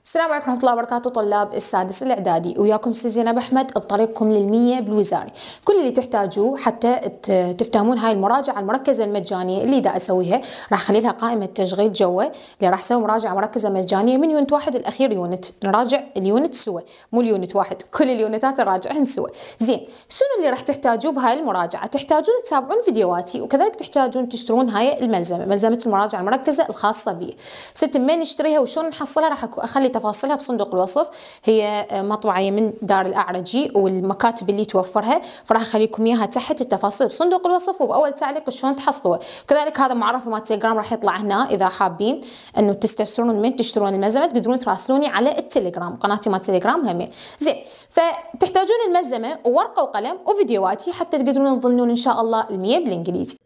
السلام عليكم ورحمة الله وبركاته طلاب السادس الإعدادي، وياكم زينب أحمد بطريقكم للمية بالوزاري. كل اللي تحتاجوه حتى تفتهمون هاي المراجعة المركزة المجانية اللي دا أسويها، راح أخلي لها قائمة تشغيل جوا اللي راح أسوي مراجعة مركزة مجانية من يونت واحد الأخير يونت، نراجع اليونت سوا، مو اليونت واحد، كل اليونتات نراجعهن سوا. زين، شنو اللي راح تحتاجوه بهاي المراجعة؟ تحتاجون تتابعون فيديوهاتي، وكذلك تحتاجون تشترون هاي الملزمة، ملزمة المراجعة المركزة الخاصة بي. ست منين نشتريها وشون نحصلها راح أخلي تفاصيلها بصندوق الوصف. هي مطبعة من دار الأعرجي والمكاتب اللي توفرها، فراح أخليكم إياها تحت التفاصيل بصندوق الوصف وبأول تعليق شلون تحصلوها. كذلك هذا معرفة مال تليجرام راح يطلع هنا، إذا حابين إنه تستفسرون من تشترون الملزمة تقدرون تراسلوني على التليجرام، قناتي مال تليجرام همين. زين، فتحتاجون الملزمة وورقة وقلم وفيديوهاتي حتى تقدرون تضمنون إن شاء الله المية بالإنجليزي.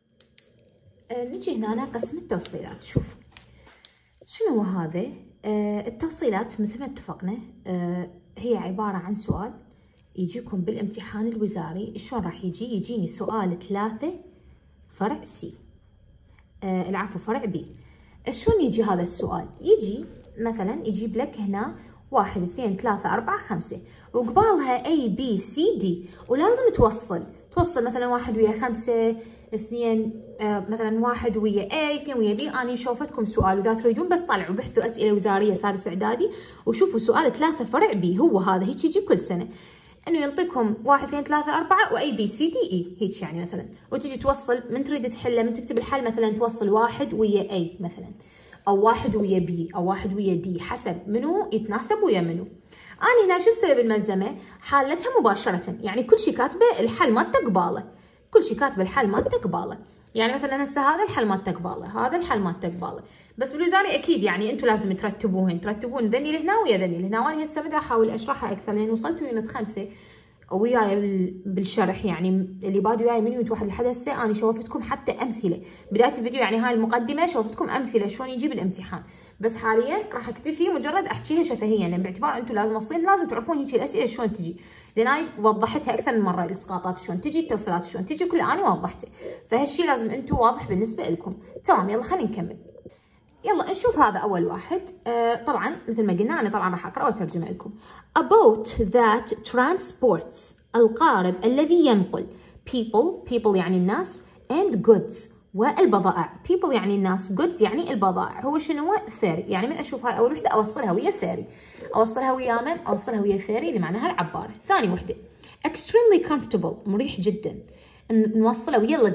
نجي هنا قسم التوصيلات. شوف شنو هو هذا؟ التوصيلات مثل ما اتفقنا هي عبارة عن سؤال يجيكم بالامتحان الوزاري. شلون راح يجيني سؤال 3 فرع سي، العفو فرع بي. شلون يجي هذا السؤال؟ يجي مثلا يجيب لك هنا 1 2 3 4 5 وقبالها A B C D، ولازم توصل مثلا 1 ويا 5، 2 مثلا 1 ويا A، 2 ويا B. أنا شوفتكم سؤال، وإذا تريدون بس طلعوا بحثوا أسئلة وزارية سادس إعدادي وشوفوا سؤال 3 فرع B. هو هذا هيك يجي كل سنة، إنه ينطيكم 1 2 3 4 و A B C D E هيك يعني مثلا، وتجي توصل من تريد تحله من تكتب الحل مثلا توصل 1 ويا A مثلا، أو 1 ويا B، أو 1 ويا D، حسب منو يتناسب ويا منو. أنا هنا شو مسوي بالملزمة؟ حالتها مباشرة، يعني كل شيء كاتبه الحل مالته قباله، كل شيء كاتبه الحل مالته قباله. يعني مثلا هسه هذا الحل مالته قباله، هذا الحل مالته قباله، بس بالوزاري اكيد يعني انتم لازم ترتبون ذني لهنا ويا ذني لهنا. وانا هسه بدي احاول اشرحها اكثر لان وصلت يونت 5 وياي بالشرح، يعني اللي بادوا وياي من يونت 1 لحد هسه انا شوفتكم حتى امثله بدايه الفيديو، يعني هاي المقدمه شوفتكم امثله شلون يجي بالامتحان، بس حاليا راح اكتفي مجرد احكيها شفهيا، يعني باعتبار انتم لازم مصين لازم تعرفون هيك الاسئله شلون تجي، لان انا وضحتها اكثر من مره، الاسقاطات شلون تجي، التوصيلات شلون تجي، كل انا وضحته، فهالشيء لازم انتم واضح بالنسبه لكم. تمام، يلا خلينا نكمل. يلا نشوف هذا اول واحد. طبعا مثل ما قلنا انا طبعا راح اقرا واترجمه لكم. About that transports، القارب الذي ينقل، people يعني الناس، and goods والبضائع. people يعني الناس، goods يعني البضائع. هو شنو؟ ferry. يعني من اشوف هاي اول وحده اوصلها ويا ferry، اوصلها ويا من؟ اوصلها ويا ferry اللي معناها العباره. ثاني وحده extremely comfortable، مريح جدا، نوصله ويا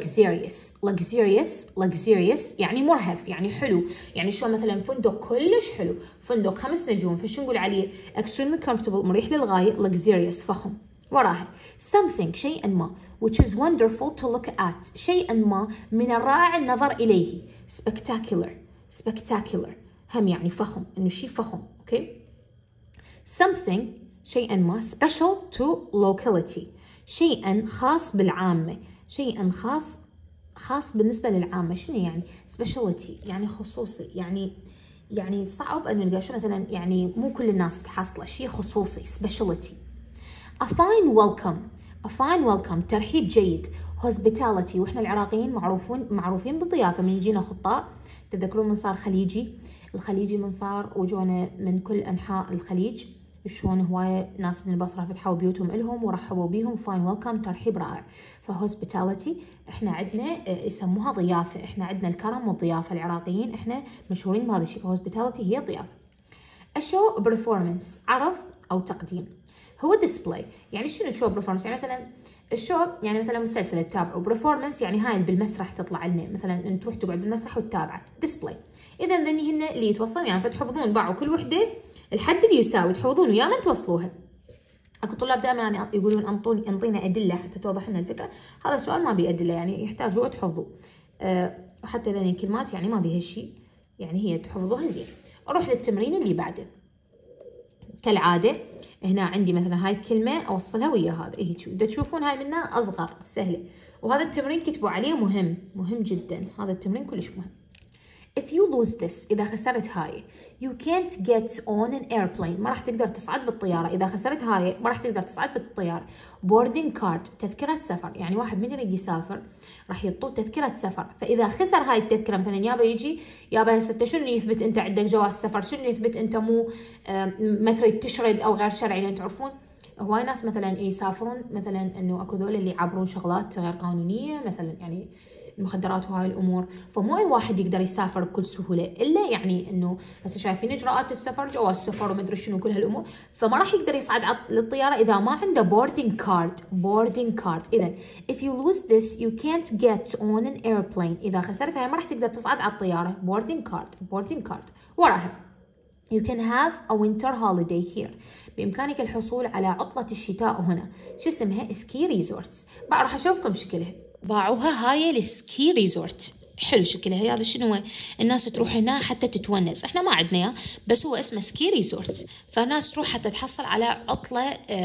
luxurious يعني مرهف، يعني حلو، يعني شو مثلا فندق كلش حلو، فندق 5 نجوم، فشو نقول عليه؟ extremely comfortable، مريح للغايه، luxurious فخم. وراها something شيئا ما which is wonderful to look at، شيئا ما من الرائع النظر اليه، spectacular هم يعني فخم، انه شيء فخم. اوكي، something شيئا ما special to locality، شيئا خاص بالعامة، شيئا خاص بالنسبة للعامة. شنو يعني speciality؟ يعني خصوصي، يعني صعب أن نلقى شو مثلا، يعني مو كل الناس تحصله، شيء خصوصي speciality. a fine welcome ترحيب جيد. hospitality، واحنا العراقيين معروفين بالضيافة، من يجينا خطار تذكرون من صار الخليجي من صار وجونا من كل أنحاء الخليج، شلون هواية ناس من البصرة فتحوا بيوتهم إلهم ورحبوا بيهم. فاين ويلكم ترحيب رائع. فهوسبيتاليتي احنا عندنا يسموها ضيافة، احنا عندنا الكرم والضيافة، العراقيين احنا مشهورين بهذا الشيء، فهوسبيتاليتي هي ضيافة. الشو برفورمانس، عرض أو تقديم. هو ديسبلاي، يعني شنو شو برفورمانس؟ يعني مثلا الشو يعني مثلا مسلسل تتابعه، برفورمانس يعني هاي بالمسرح تطلع لنا، مثلا انت تروح تقعد بالمسرح وتتابعه، ديسبلاي. اذا ذني هن اللي يتوصلون يعني فتحفظون باعوا كل وحده الحد اللي يساوي، تحفظون ويا من توصلوها. اكو طلاب دائما يعني يقولون انطينا ادله حتى توضح لنا الفكره، هذا السؤال ما بيه ادله، يعني يحتاج وقت حفظه، وحتى ذني الكلمات يعني ما بيها شيء، يعني هي تحفظوها زين. اروح للتمرين اللي بعده. كالعاده هنا عندي مثلا هاي الكلمه اوصلها ويا هذا، هيك بدكم تشوفون هاي منها اصغر سهله، وهذا التمرين كتبوا عليه مهم جدا، هذا التمرين كلش مهم. if you lose this إذا خسرت هاي you can't get on an airplane ما راح تقدر تصعد بالطيارة. إذا خسرت هاي ما راح تقدر تصعد بالطيارة. boarding card تذكرة سفر، يعني واحد من يريد يسافر راح يطول تذكرة سفر، فإذا خسر هاي التذكرة مثلا يابا يجي يابا هسه شنو يثبت أنت عندك جواز سفر، شنو يثبت أنت مو ما تريد تشرد أو غير شرعي، لأن تعرفون هواي ناس مثلا يسافرون مثلا انه اكو ذول اللي يعبرون شغلات غير قانونيه مثلا يعني المخدرات وهاي الامور، فمو اي واحد يقدر يسافر بكل سهوله الا يعني انه هسه شايفين اجراءات السفر جواز السفر وما ادري شنو كل هالامور، فما راح يقدر يصعد للطياره اذا ما عنده boarding card. اذا if you lose this you can't get on an airplane اذا خسرتها ما راح تقدر تصعد على الطياره. boarding card. وراها you can have a winter holiday here بإمكانك الحصول على عطلة الشتاء هنا. شو اسمها؟ سكي ريزورتس. بعد راح أشوفكم شكلها. باعوها هاي السكي ريزورت، حلو شكلها. هذا شنو؟ الناس تروح هنا حتى تتونس، احنا ما عندنا اياه بس هو اسمه سكي ريزورت، فالناس تروح حتى تحصل على عطلة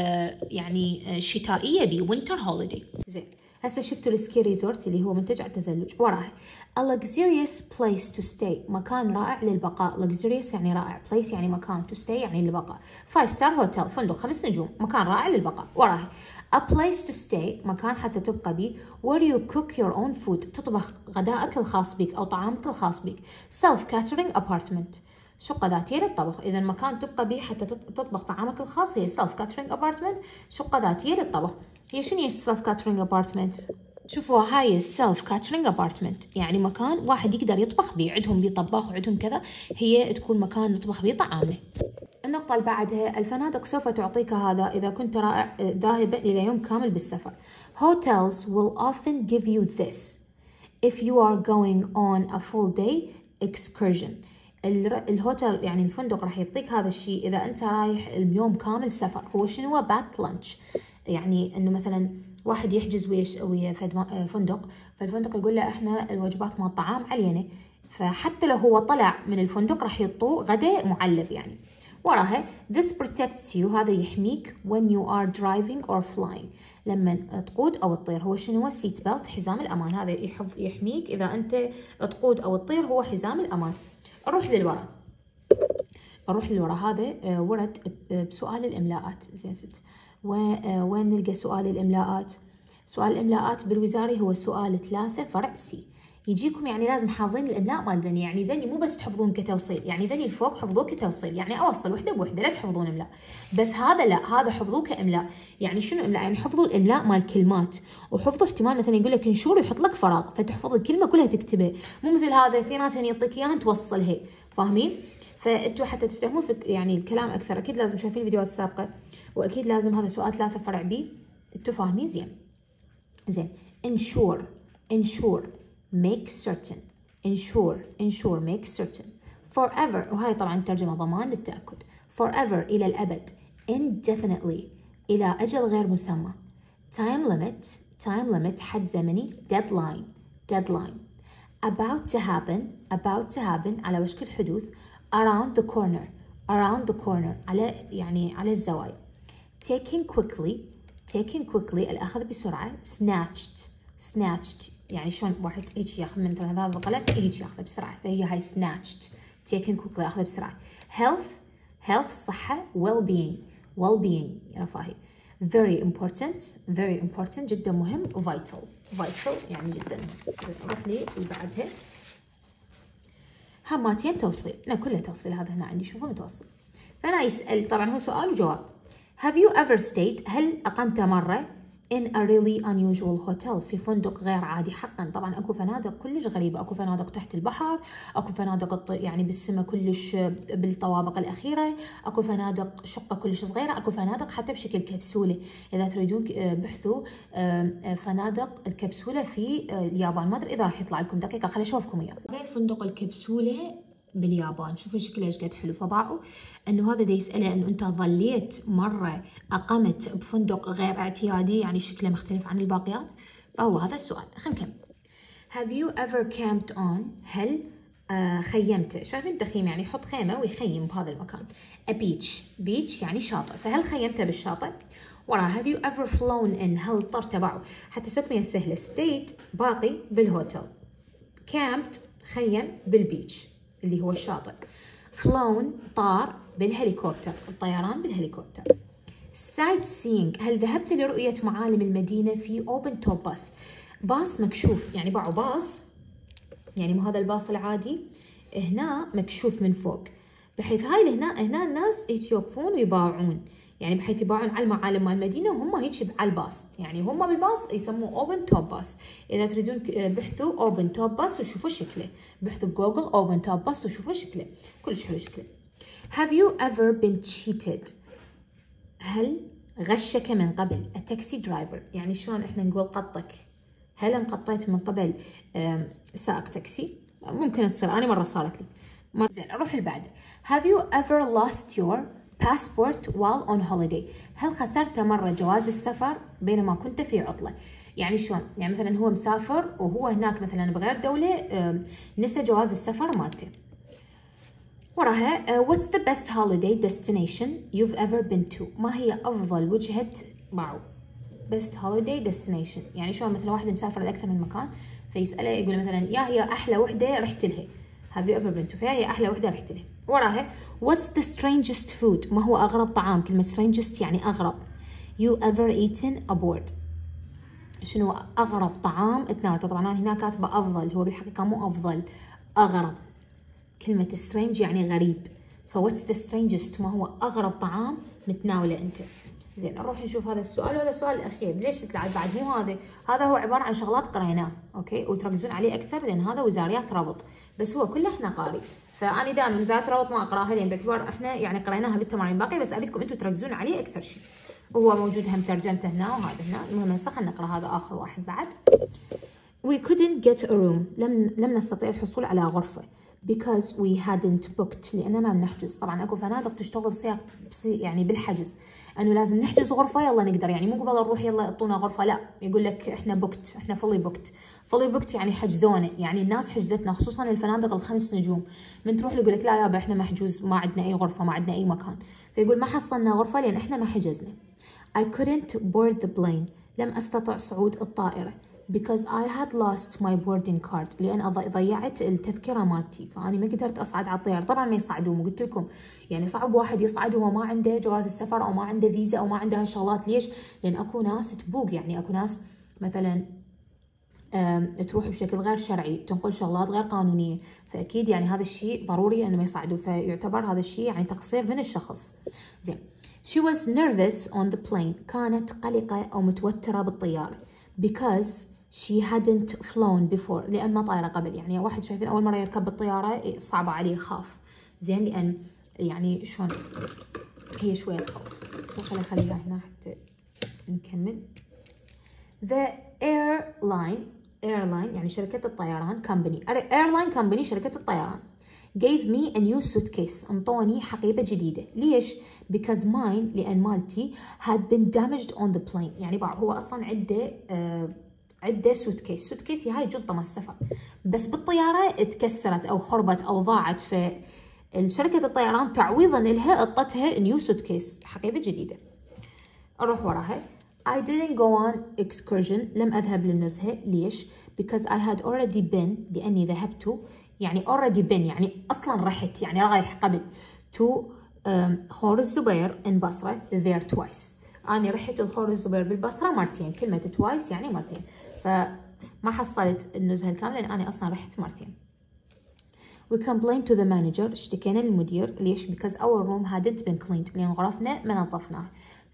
يعني شتائية بي winter holiday. زين هسه شفتوا السكي ريزورت اللي هو منتجع التزلج. وراها a luxurious place to stay مكان رائع للبقاء. luxurious يعني رائع، place يعني مكان، to stay يعني للبقاء. 5 star hotel فندق 5 نجوم، مكان رائع للبقاء. وراها a place to stay مكان حتى تبقى بيه where you cook your own food تطبخ غدائك الخاص بك أو طعامك الخاص بك. self catering apartment شقة ذاتية للطبخ. إذا مكان تبقى به حتى تطبخ طعامك الخاص هي self catering apartment، شقة ذاتية للطبخ. هي شنو هي self catering apartment؟ شوفوا هاي self catering apartment يعني مكان واحد يقدر يطبخ به، عندهم بيه طباخ وعندهم كذا، هي تكون مكان نطبخ به طعامنا. النقطة اللي بعدها الفنادق سوف تعطيك هذا إذا كنت رائع ذاهبا إلى يوم كامل بالسفر. Hotels will often give you this if you are going on a full day excursion. الهوتل يعني الفندق راح يعطيك هذا الشيء إذا أنت رايح اليوم كامل سفر. هو شنو هو باك لانش؟ يعني إنه مثلا واحد يحجز ويا فندق، فالفندق يقول له إحنا الوجبات مال الطعام علينا، فحتى لو هو طلع من الفندق راح يعطوه غداء معلب يعني. وراها this protects you هذا يحميك when you are driving or flying لما تقود أو تطير. هو شنو هو؟ seat belt حزام الأمان، هذا يحميك إذا أنت تقود أو تطير، هو حزام الأمان. أروح للوراء هذا ورد بسؤال الإملاءات. زين ست وين نلقى سؤال الإملاءات؟ سؤال الإملاءات بالوزاري هو سؤال 3 فرع سي. يجيكم يعني لازم حافظين الإملاء مال ذني، يعني ذني مو بس تحفظون كتوصيل، يعني ذني الفوق حفظوه كتوصيل، يعني أوصل وحدة بوحدة لا تحفظون إملاء، بس هذا لا، هذا حفظوه كإملاء. يعني شنو إملاء؟ يعني حفظوا الإملاء مال كلمات، وحفظوا احتمال مثلا يقول لك انشور ويحط لك فراغ فتحفظ الكلمة كلها تكتبها، مو مثل هذا اثنينات يعطيك إياها توصلها، فاهمين؟ فأنتوا حتى تفتهمون يعني الكلام أكثر أكيد لازم شايفين الفيديوهات السابقة، وأكيد لازم هذا سؤال 3 فرع بي أنتوا فاهمين زين. ensure make certain ensure make certain forever وهاي طبعا ترجمة ضمان للتأكد. forever إلى الأبد. indefinitely إلى أجل غير مسمى. time limit حد زمني. deadline about to happen على وشك الحدوث. around the corner على يعني على الزوايا. taking quickly الأخذ بسرعة. snatched يعني شلون واحد هيك ياخذ من مثلا هذا القلم هيك ياخذه بسرعة، فهي هاي snatched. taking quickly أخذه بسرعة. health صحة. well-being رفاهي. very important جدا مهم. vital يعني جدا مهم. نروح لي اللي بعدها هاماتين توصيل. أنا كلها توصيل، هذا هنا عندي شوفوا متوصل. فأنا يسأل طبعا هو سؤال وجواب. have you ever stayed هل أقمت مرة in a really unusual hotel في فندق غير عادي حقا. طبعا اكو فنادق كلش غريبه، اكو فنادق تحت البحر، اكو فنادق يعني بالسماء كلش بالطوابق الاخيره، اكو فنادق شقه كلش صغيره، اكو فنادق حتى بشكل كبسوله. اذا تريدون بحثوا فنادق الكبسوله في اليابان، ما ادري اذا راح يطلع لكم دقيقه خليني اشوفكم اياه. هذا فندق الكبسوله باليابان، شوفوا شكله ايش قد حلو. فباعوا انه هذا دا يساله انه انت ظليت مره اقمت بفندق غير اعتيادي يعني شكله مختلف عن الباقيات، فهو هذا السؤال. خلينا نكمل. have you ever camped on هل خيمت؟ شايفين تخييم يعني يحط خيمه ويخيم بهذا المكان. a beach يعني شاطئ، فهل خيمت بالشاطئ؟ ورا have you ever flown in هل طرت. تبعوا حتى سكمية سهله. stayed باقي بالهوتل. camped خيم بالبيتش اللي هو الشاطئ. flown طار بالهليكوبتر، الطيران بالهليكوبتر. sightseeing هل ذهبت لرؤية معالم المدينة في open top bus. باص مكشوف، يعني باعوا باص، يعني مو هذا الباص العادي، هنا مكشوف من فوق، بحيث هاي هنا الناس هيك يوقفون ويباوعون، يعني بحيث يباوعون على المعالم مال المدينة وهم هيك على الباص، يعني هم بالباص يسموه open top bus. إذا تريدون بحثوا open top bus وشوفوا شكله، بحثوا بجوجل open top bus وشوفوا شكله، كلش حلو شكله. Have you ever been cheated؟ هل غشك من قبل التاكسي درايفر؟ يعني شلون احنا نقول قطك؟ هل انقطيت من قبل سائق تاكسي؟ ممكن تصير، أنا مرة صارت لي. زين أروح اللي بعده. Have you ever lost your passport while on holiday؟ هل خسرت مرة جواز السفر بينما كنت في عطلة؟ يعني شلون؟ يعني مثلا هو مسافر وهو هناك مثلا بغير دولة، نسى جواز السفر مالته. وراها what's the best holiday destination you've ever been to؟ ما هي أفضل وجهة باعوا best holiday destination؟ يعني شلون مثلا واحد مسافر لأكثر من مكان فيسأله يقول مثلا يا هي أحلى وحدة رحت لها، have you ever been to، فيها هي أحلى وحدة رحت لها. وراها what's the strangest food؟ ما هو أغرب طعام؟ كلمة strangest يعني أغرب. you ever eaten aboard؟ شنو أغرب طعام تناوله؟ طبعا أنا هنا كاتبة أفضل، هو بالحقيقة مو أفضل، أغرب. كلمة strange يعني غريب، فwhat's the strangest؟ ما هو أغرب طعام متناوله أنت. زين نروح نشوف هذا السؤال، وهذا السؤال الأخير. ليش تتلعب بعد؟ مو هذا هو عبارة عن شغلات قريناه، أوكي، وتركزون عليه أكثر لأن هذا وزاريات ربط، بس هو كله إحنا قاري، فأنا دائما وزارات ربط ما أقراها لأن باعتبار إحنا يعني قريناها بالتمارين باقي، بس أريدكم أنتم تركزون عليه أكثر شيء. وهو موجود هم ترجمته هنا وهذا هنا. المهم هسه خلينا نقرأ هذا آخر واحد بعد. We couldn't get a room. لم نستطيع الحصول على غرفة. Because we hadn't booked. لأننا لم نحجز. طبعا أكو فنادق تشتغل بسياق يعني بالحجز، أنه لازم نحجز غرفة يلا نقدر، يعني مو قبل نروح يلا اعطونا غرفة، لا، يقول لك إحنا booked، إحنا fully booked يعني حجزونا، يعني الناس حجزتنا، خصوصا الفنادق ال5 نجوم. من تروح يقول لك لا يابا إحنا محجوز، ما عندنا أي غرفة، ما عندنا أي مكان، فيقول ما حصلنا غرفة لأن إحنا ما حجزنا. I couldn't board the plane. لم أستطع صعود الطائرة. Because I had lost my boarding card. لأن ضيعت التذكرة مالتي، فأنا ما قدرت أصعد على الطيارة. طبعا ما يصعدون، قلت لكم يعني صعب واحد يصعد وهو ما عنده جواز السفر أو ما عنده فيزا أو ما عنده هالشغلات. ليش؟ لأن أكو ناس تبوق، يعني أكو ناس مثلا تروح بشكل غير شرعي، تنقل شغلات غير قانونية، فأكيد يعني هذا الشيء ضروري أنه ما يصعدوا، فيعتبر هذا الشيء يعني تقصير من الشخص. زين. She was nervous on the plane. كانت قلقة أو متوترة بالطيارة. Because she hadn't flown before. لأن ما طايرة قبل، يعني واحد شايفين أول مرة يركب بالطيارة صعبة عليه، خاف. زين، لأن يعني شلون هي شوية تخوف. بس خليها هنا حتى نكمل. The airline يعني شركة الطيران airline company شركة الطيران gave me a new suitcase. انطوني حقيبة جديدة. ليش؟ because mine لأن مالتي had been damaged on the plane. يعني هو أصلا عدة سوتكيس هاي جلطة مال السفر، بس بالطيارة اتكسرت أو خربت أو ضاعت، فالشركة الطيران تعويضا لها اعطتها نيو سوتكيس، حقيبة جديدة. أروح وراها. I didn't go on excursion. لم أذهب للنزهة. ليش؟ because I had already been. لأني ذهبت، يعني already been يعني أصلا رحت، يعني رايح قبل. to خور الزبير in بصرة there twice. أنا رحت الخور الزبير بالبصرة مرتين. كلمة twice يعني مرتين، فما حصلت النزهة الكاملة لأن أنا أصلا رحت مرتين. We complained to the manager. اشتكينا للمدير. ليش؟ because our room hadn't been cleaned. لأن غرفنا ما نظفناها.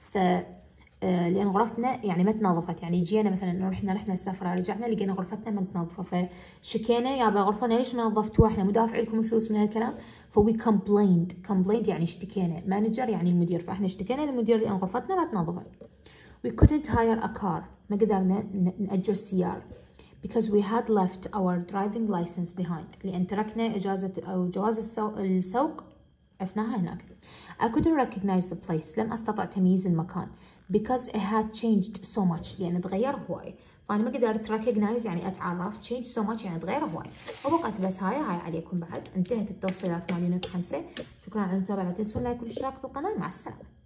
لأن غرفتنا يعني ما تنظفت، يعني جينا مثلا رحنا السفرة رجعنا لقينا غرفتنا ما متنظفة، فشكينا يابا غرفتنا ليش ما نظفتوها، احنا مو دافع لكم فلوس من هالكلام. فوي complained يعني اشتكينا، مانجر يعني المدير، فاحنا اشتكينا للمدير لأن غرفتنا ما تنظفت. We couldn't hire a car. ما قدرنا نأجر سيارة. because we had left our driving license behind. لأن تركنا إجازة أو جواز السوق عفناها هناك. I couldn't recognize the place. لم أستطع تمييز المكان. because it had changed so much. لأن تغير هواي، فأنا ما قدرت recognize يعني أتعرف. change so much يعني تغير هواي. وبقت بس هاي عليكم بعد. انتهت التوصيلات مال يونت 5. شكرا على المتابعة. لا تنسون لايك والاشتراك بالقناة. مع السلامة.